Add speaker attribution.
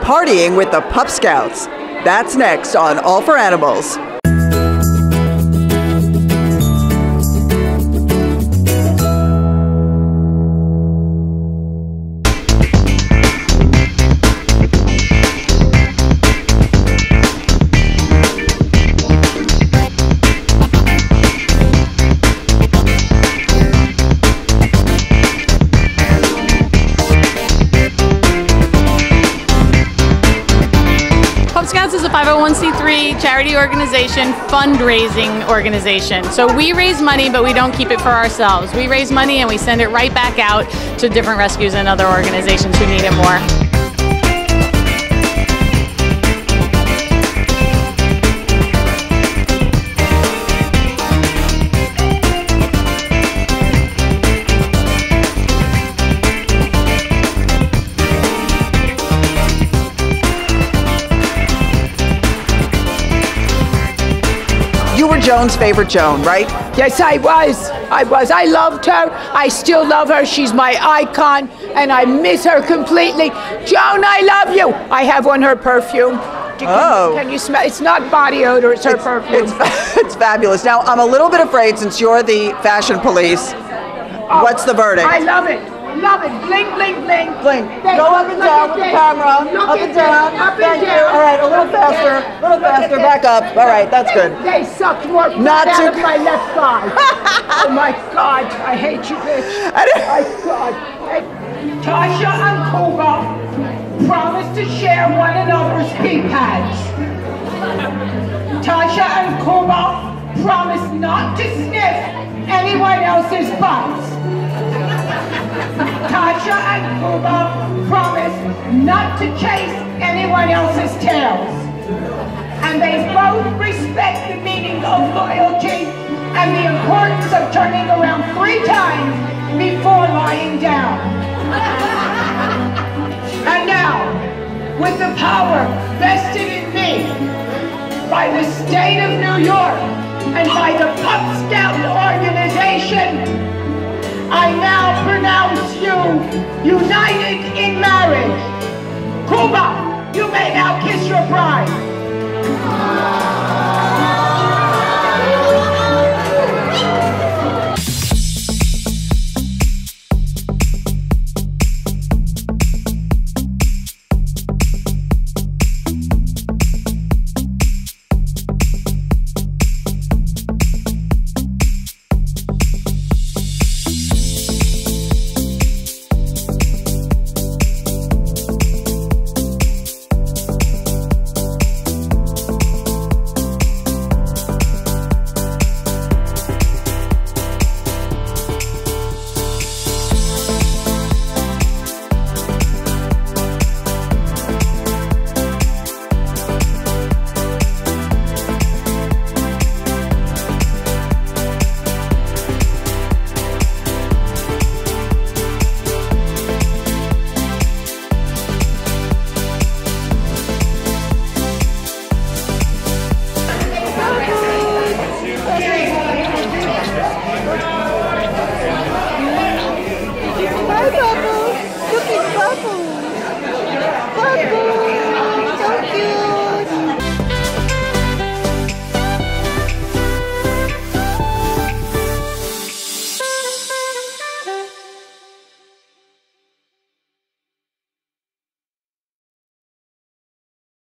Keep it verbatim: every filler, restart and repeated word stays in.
Speaker 1: partying with the Pup Scouts. That's next on All for Animals.
Speaker 2: Scouts is a five oh one c three charity organization, fundraising organization. So we raise money, but we don't keep it for ourselves. We raise money and we send it right back out to different rescues and other organizations who need it more.
Speaker 1: You were Joan's favorite Joan, right?
Speaker 3: Yes, I was. I was. I loved her. I still love her. She's my icon, and I miss her completely. Joan, I love you. I have on her perfume. Can,
Speaker 1: oh.
Speaker 3: Can you smell? It's not body odor. It's her
Speaker 1: it's,
Speaker 3: perfume.
Speaker 1: It's, it's fabulous. Now, I'm a little bit afraid since you're the fashion police.
Speaker 3: Oh,
Speaker 1: what's the verdict?
Speaker 3: I love it. Love it. Blink, blink, blink.
Speaker 1: Blink.
Speaker 3: They,
Speaker 1: Go up and down with the camera.
Speaker 3: Look
Speaker 1: Up and down.
Speaker 3: Up
Speaker 1: Thank
Speaker 3: and
Speaker 1: you.
Speaker 3: down.
Speaker 1: All right, a little faster. A little faster. Back up. All right, that's good.
Speaker 3: They, they sucked more
Speaker 1: Not
Speaker 3: blood
Speaker 1: too
Speaker 3: out of my left thigh. Oh my God, I hate you, bitch. My God. Hey, Tasha and Kuba promised to share one another's pee pads. Tasha and Kuba promised not to sniff anyone else's butts. Tasha and Kuba promised not to chase anyone else's tails. And they both respect the meaning of loyalty and the importance of turning around three times before lying down. And now, with the power vested in me by the state of New York and by the Pup Scout organization, I now pronounce you united in marriage. Kuba, you may now kiss your bride.